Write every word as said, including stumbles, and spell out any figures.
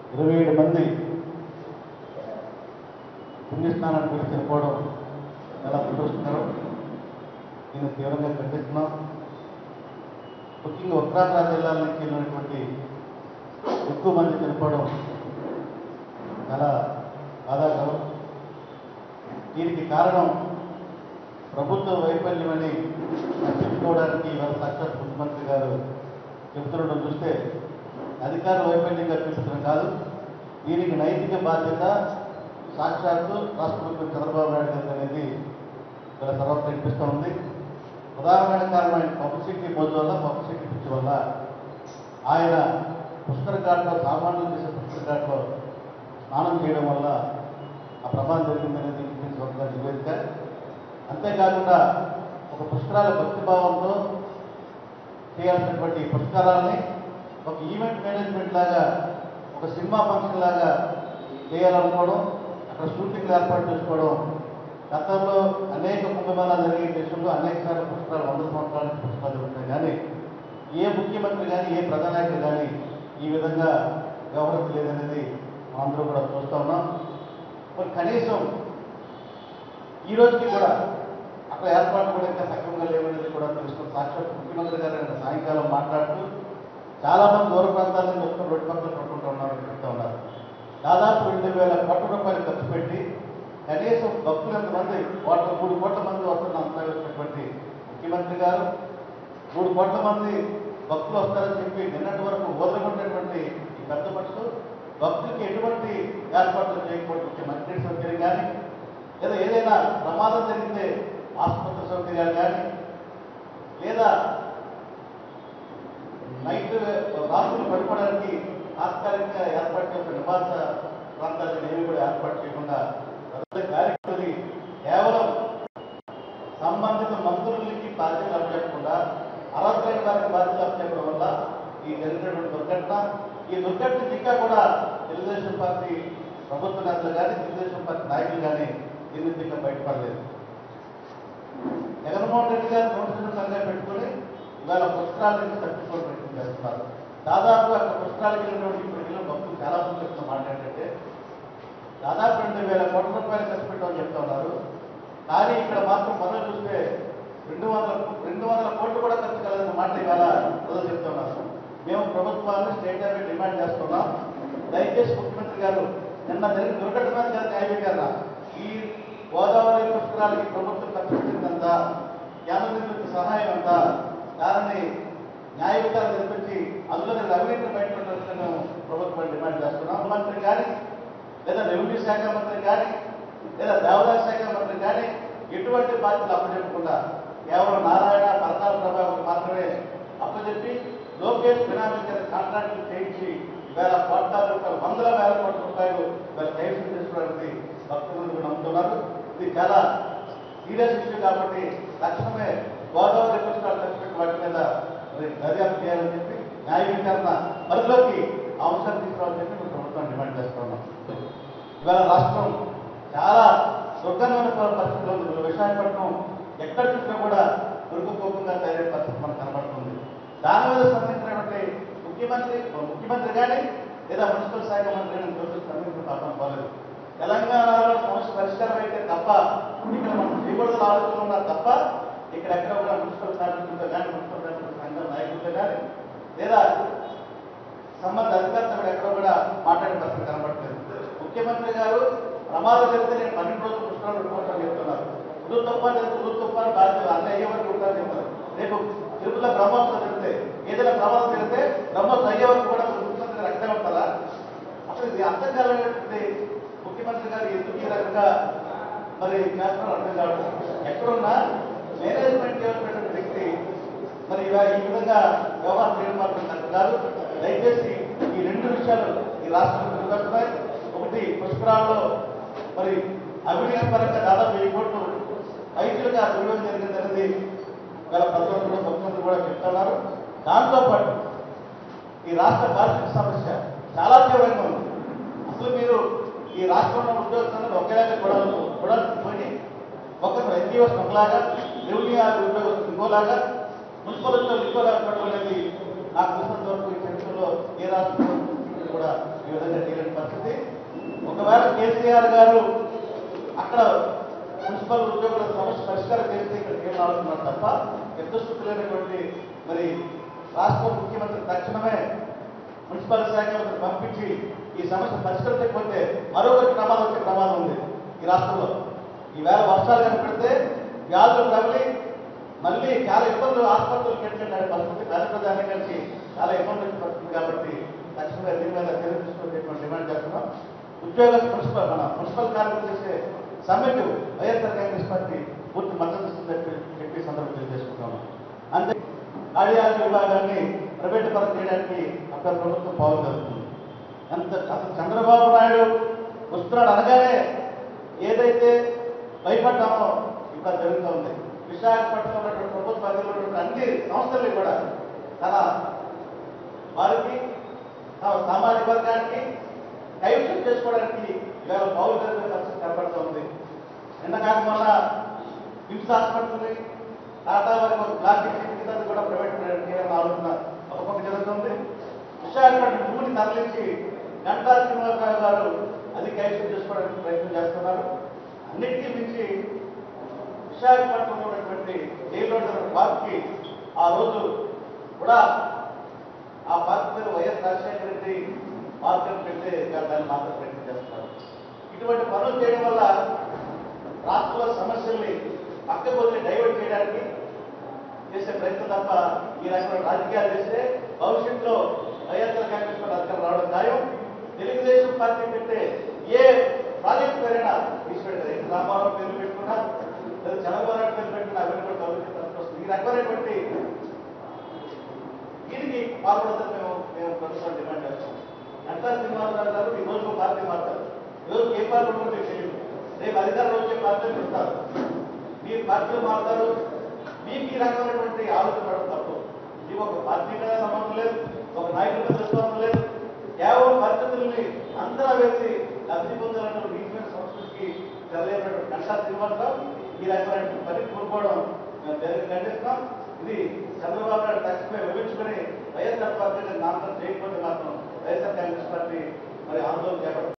ఇరవై ఏడు మంది పుణ్యస్నానానికి వెళ్ళి చనిపోవడం చాలా దురదృష్టకరం. దీన్ని తీవ్రంగా ఖండిస్తున్నాం. ముఖ్యంగా ఉత్తరాంధ్ర జిల్లాల నుంచి వెళ్ళినటువంటి ఎక్కువ మంది చనిపోవడం చాలా బాధాకరం. దీనికి కారణం ప్రభుత్వ వైఫల్యమని చెప్పుకోవడానికి ఇవాళ సాక్షాత్ ముఖ్యమంత్రి గారు చెబుతుండడం చూస్తే అధికార వైఫల్యంగా చూపించడం కాదు, దీనికి నైతిక బాధ్యత సాక్షాత్తు రాష్ట్ర ముఖ్యమంత్రి చంద్రబాబు నాయుడు గారు అనేది ఇక్కడ సర్వత్రా కనిపిస్తూ ఉంది. ప్రధానమైన కారణం ఆయన పబ్లిసిటీ మోజు వల్ల, పబ్లిసిటీ పిచ్చి వల్ల ఆయన పుష్కర ఘాట్లో సామాన్యులు చేసే పుష్కర ఘాట్లో స్నానం చేయడం వల్ల ఆ ప్రమాదం జరిగిందనేది ఒక నివేదిక. అంతేకాకుండా ఒక పుష్కరాల భక్తిభావంతో చేయాల్సినటువంటి పుష్కరాలని ఒక ఈవెంట్ మేనేజ్మెంట్ లాగా, ఒక సినిమా ఫంక్షన్ లాగా చేయాలనుకోవడం, అక్కడ షూటింగ్లు ఏర్పాటు చేసుకోవడం. గతంలో అనేక కుంభమేళాలు జరిగే దేశంలో అనేక సార్లు పుష్కరాలు వందల సంవత్సరాల నుంచి పుష్కరాలు జరుగుతాయి. కానీ ఏ ముఖ్యమంత్రి కానీ ఏ ప్రధానాయకులు కానీ ఈ విధంగా వ్యవహరించలేదనేది అందరూ కూడా చూస్తూ ఉన్నాం. మరి కనీసం ఈ రోజుకి కూడా అక్కడ ఏర్పాటు కూడా ఇంకా సక్రమంగా లేవనేది కూడా తెలుసుకున్న సాక్షాత్ ముఖ్యమంత్రి గారు నిన్న సాయంకాలం మాట్లాడుతూ చాలామంది దూర ప్రాంతాల నుంచి వస్తున్న రోడ్డు పక్కన పట్టుకుంటూ ఉన్నారు చెప్తూ ఉన్నారు. దాదాపు రెండు వేల కోట్ల రూపాయలు ఖర్చు పెట్టి కనీసం భక్తులు ఎంతమంది కోట్ల మూడు కోట్ల మంది వస్తున్న అంచనా వేసినటువంటి ముఖ్యమంత్రి గారు మూడు కోట్ల మంది భక్తులు వస్తారని చెప్పి నిన్నటి వరకు వదలగొట్టినటువంటి ఈ పెద్ద మనుషులు భక్తులకి ఎటువంటి ఏర్పాట్లు చేయకపోతే మంచి సౌకర్యం కానీ, లేదా ఏదైనా ప్రమాదం జరిగితే ఆసుపత్రి సౌకర్యాలు కానీ, లేదా నైట్ రాత్రులు పడుకోవడానికి తాత్కాలికంగా ఏర్పాటు చేసిన నివాస ప్రాంతాలను ఏమి కూడా ఏర్పాటు చేయకుండా కార్యక్రమాన్ని కేవలం సంబంధిత మంత్రులకి బాధ్యతలు అప్పచెప్పకుండా అర్హతలైన వారికి బాధ్యతలు అప్పచెప్పడం వల్ల ఈ జరిగినటువంటి దుర్ఘటన, ఈ దుర్ఘటనకి ఇంకా కూడా తెలుగుదేశం పార్టీ ప్రభుత్వ నేతలు కానీ తెలుగుదేశం పార్టీ నాయకులు కానీ దీని నుంచి ఇంకా బయటపడలేదు. జగన్మోహన్ రెడ్డి గారు నోటీసులు సంఘం పెట్టుకుని ఇవాళ పుస్తకాల నుంచి తప్పించుకోవడం ప్రయత్నం చేస్తున్నారు. దాదాపు అక్కడ పుస్తకాలకు వెళ్ళినటువంటి ఇప్పటికీ భక్తులు చాలా మంది చెప్తున్న మాట ఏంటంటే దాదాపు రెండు వేల కోట్ల రూపాయలు ఖర్చు పెట్టమని చెప్తా ఉన్నారు. కానీ ఇక్కడ మాత్రం మొదలు చూస్తే రెండు వందల రెండు వందల కోట్లు కూడా ఖర్చు కలదన్న మాట ఇవాళ ప్రజలు చెప్తా ఉన్నారు. మేము ప్రభుత్వాన్ని స్టేట్ లెవెల్ డిమాండ్ చేస్తున్నాం. దయచేసి ముఖ్యమంత్రి గారు నిన్న జరిగిన దుర్ఘటన గారు న్యాయవిచారణ ఈ గోదావరి పుష్కరాలకి ప్రభుత్వం ఖర్చు పెట్టిందంతా, కేంద్ర నిధులకు సహాయం అంతా, దానిని న్యాయ విచారణ జరిపించి అందులో అవినీతిని బయటపడాలని మేము ప్రభుత్వాన్ని డిమాండ్ చేస్తున్నాం. మంత్రి కానీ, లేదా రెవెన్యూ శాఖ మంత్రి కానీ, లేదా దేవాదాయ శాఖ మంత్రి కానీ ఎటువంటి బాధ్యతలు అప్పచెప్పకుండా కేవలం నారాయణ పరకాల ప్రభావం మాత్రమే అప్పచెప్పి లోకేష్ బినామీ కాంట్రాక్టులు చేయించి వేల కోట్ల రూపాయలు వందల వేల కోట్ల రూపాయలు వీళ్ళ కైవసం చేసుకోవడానికి భక్తులు నమ్ముతున్నారు. ఇది చాలా సీరియస్ ఇష్యూ కాబట్టి తక్షణమే గోదావరి పుష్కరాలు ఖర్చు వాటి మీద దర్యాప్తు చేయాలని చెప్పి న్యాయ విచారణ పరిధిలోకి ఆ అంశాన్ని తీసుకోవాలని చెప్పి మేము ప్రభుత్వాన్ని డిమాండ్ చేస్తున్నాం. ఇవాళ రాష్ట్రం చాలా దుర్గంధమైన పరిస్థితిలో ఉంది. విశాఖపట్నం ఎక్కడ చూసినా కూడా దుర్గకోపంగా తయారయ్యే పరిస్థితి మనకు కనబడుతుంది. దాని మీద స్పందించినటువంటి ముఖ్యమంత్రి ముఖ్యమంత్రి కానీ లేదా మున్సిపల్ శాఖ మంత్రి కానీ రోజు స్పందించిన పాపం పోలేదు. తెలంగాణలో సమస్య పరిష్కారం అయితే తప్ప ఇక్కడ మనం చేయకూడదు ఆలోచనలు ఉన్నారు తప్ప ఇక్కడ ఎక్కడ కూడా మున్సిపల్ కార్మికులతో కానీ మున్సిపల్ సంఘం నాయకులతో కానీ లేదా సంబంధ అధికారులతో కూడా ఎక్కడ కూడా మాట్లాడే పరిస్థితి కనబడలేదు. ముఖ్యమంత్రి గారు ప్రమాదం జరిగితే నేను పన్నెండు రోజులు పుష్కరాలు పెట్టుకుంటాను చెప్తున్నారు. ఉదు తుఫాను ఉదు తుఫాను బాధ్యత అన్నీ అయ్యే వరకు ఉంటారని చెప్తారు. రేపు తిరుపతిలో బ్రహ్మోత్సవం జరిగితే ఏదైనా ప్రమాదం జరిగితే బ్రహ్మోత్సవం అయ్యే వరకు కూడా ముఖ్యమంత్రి గారు అక్కడే ఉంటారా? అసలు ఇది అర్థం కాలేనటువంటి ముఖ్యమంత్రి గారు ఎందుకు ఈ రకంగా మరి చేస్తున్నారు అర్థం కావడం. ఎక్కడున్నా మేనేజ్మెంట్ చేసినటువంటి వ్యక్తి మరి ఈ విధంగా వ్యవహారం చేయడం మాత్రం తగ్గ కాదు. దయచేసి ఈ రెండు విషయాలు ఈ రాష్ట్రంలో జరుగుతున్నాయి. ఒకటి పుష్కరాల్లో మరి అవినీతి పరంగా దాదాపు వెయ్యి కోట్లు ఐదులుగా దుర్వినియోగం జరిగింది అనేది గల ప్రజలు ముఖ్యమంత్రి కూడా చెప్తున్నారు. దాంతోపాటు ఈ రాష్ట్ర కార్మిక సమస్య చాలా తీవ్రంగా ఉంది. అసలు మీరు ఈ రాష్ట్రంలో ఉద్యోగస్తులను ఒకేలాగా కూడా కూడా పోయి ఒకరు ఎన్జిఓస్ ఒకలాగా, రెవెన్యూ ఉద్యోగస్తులు ఇంకోలాగా, మున్సిపల్ ఉద్యోగులు ఇంకోలాగా పట్టుకునేది నాకు తెలిసినంత వరకు ఈ చరిత్రలో ఏ రాష్ట్రంలో కూడా ఈ విధంగా చేయలేని పరిస్థితి. ఒకవేళ కేసీఆర్ గారు అక్కడ మున్సిపల్ ఉద్యోగుల సమస్య పరిష్కారం చేస్తే ఇక్కడ కేవలం ఆలోచన తప్ప యుద్ధస్థితి లేనటువంటి మరి రాష్ట్ర ముఖ్యమంత్రి తక్షణమే మున్సిపల్ శాఖ పంపించి ఈ సమస్య పరిష్కరించకపోతే మరొకటి ప్రమాదం వచ్చే ప్రమాదం ఉంది ఈ రాష్ట్రంలో. ఈవేళ వర్షాలు కనపడితే వ్యాధులు తగిలి మళ్ళీ చాలా ఇబ్బందులు ఆసుపత్రులు పెట్టినట్టు పరిస్థితి ప్రజాప్రధాని కలిసి చాలా ఇబ్బందులు వచ్చే పరిస్థితి. కాబట్టి తక్షణమే దీని మీద చర్య తీసుకునేటువంటి డిమాండ్ చేస్తున్నాం. ఉద్యోగ మున్సిపల్ మన మున్సిపల్ కార్మికులు చేసే సమ్మెకు వైఎస్ఆర్ కాంగ్రెస్ పార్టీ పూర్తి మద్దతు ఇస్తుందని చెప్పి సందర్భం తెలియజేసుకుంటున్నాం. అంతే కార్యాలయ విభాగాన్ని ప్రైవేటు పరం చేయడానికి అక్కడ ప్రభుత్వం పాలు జరుగుతుంది. ఎంత అసలు చంద్రబాబు నాయుడు వస్తున్నాడు అనగానే ఏదైతే భయపడ్డామో ఇక్కడ జరుగుతూ ఉంది. విశాఖపట్నంలో ఉన్నటువంటి ప్రభుత్వ అధికారులు అన్ని సంస్థల్ని కూడా తన వారికి తమ సామాజిక వర్గానికి కైవసం చేసుకోవడానికి ఇవాళ పౌరులు జరిగే పరిస్థితి కనపడుతూ ఉంది. నిన్న కాక మొన్న విమ్స్ హాస్పిటల్ని టాటా వారి ప్లాస్టిక్ కింద కూడా ప్రైవేట్ చేయాలని ఆలోచన ఒక పక్క జరుగుతుంది. విశాఖపట్నం భూమిని తరలించి గంటా శ్రీనివాసరావు గారు అది కైవసం చేసుకోవడానికి ప్రయత్నం చేస్తున్నారు. అన్నిటికీ మించి విశాఖపట్నంలో ఉన్నటువంటి జైల్లో పార్క్కి ఆ రోజు కూడా ఆ పార్క్ పేరు వైఎస్ రాజశేఖర రెడ్డి పార్క్ పెట్టే దాన్ని మాత్రం ప్రయత్నం చేస్తున్నారు. ఇటువంటి పనులు చేయడం వల్ల రాష్ట్రంలో సమస్యల్ని పక్కకు వదిలి డైవర్ట్ చేయడానికి చేసే ప్రయత్నం తప్ప ఈ రకమైన రాజకీయాలు చేస్తే భవిష్యత్తులో వైఎస్ఆర్ కాంగ్రెస్ పార్టీ అధికారం రావడం ఖాయం. తెలుగుదేశం పార్టీ పెట్టే ఏ ప్రాజెక్టు పేరైనా తీసుకెళ్తారు. ఎన్ని రామారావు పేర్లు పెట్టుకున్నా లేదా చంద్రబాబు నాయుడు పేర్లు పెట్టుకున్నా అవన్నీ కూడా భవిష్యత్తు వస్తుంది. ఈ రకమైనటువంటి దీనికి పాల్పడతారు. మేము మేము ప్రభుత్వం డిమాండ్ చేస్తాం. గంటా శ్రీనివాసరావు గారు ఈ రోజు పార్టీ మారుతారు. ఈ రోజు ఏ పార్టీ కూడా మీకు తెలియదు. రేపు అధికారంలో వచ్చే పార్టీలు ఇస్తారు. మీరు పార్టీలు మారుతారు. మీకు ఈ రకమైనటువంటి ఆలోచన పడడం తప్పు. మీకు ఒక పార్టీ మీద సంబంధం లేదు, ఒక నాయకుల మీద సంబంధం లేదు. కేవలం పరిస్థితుల్ని అందరూ వేసి లబ్ధి పొందాలన్న నీతిమైన సంస్కృతికి తెరలేనటువంటి గంటా శ్రీనివాసరావు ఈ రకమైన పని కోరుకోవడం మేము జరిగి ఖండిస్తున్నాం. ఇది చంద్రబాబు నాయుడు తక్షణమే వివరించుకుని వైఎస్ఆర్ పార్టీని నామకరణం చేయకపోతే మాత్రం వైఎస్ఆర్ కాంగ్రెస్ పార్టీ మరి ఆందోళన చేపడుతుంది.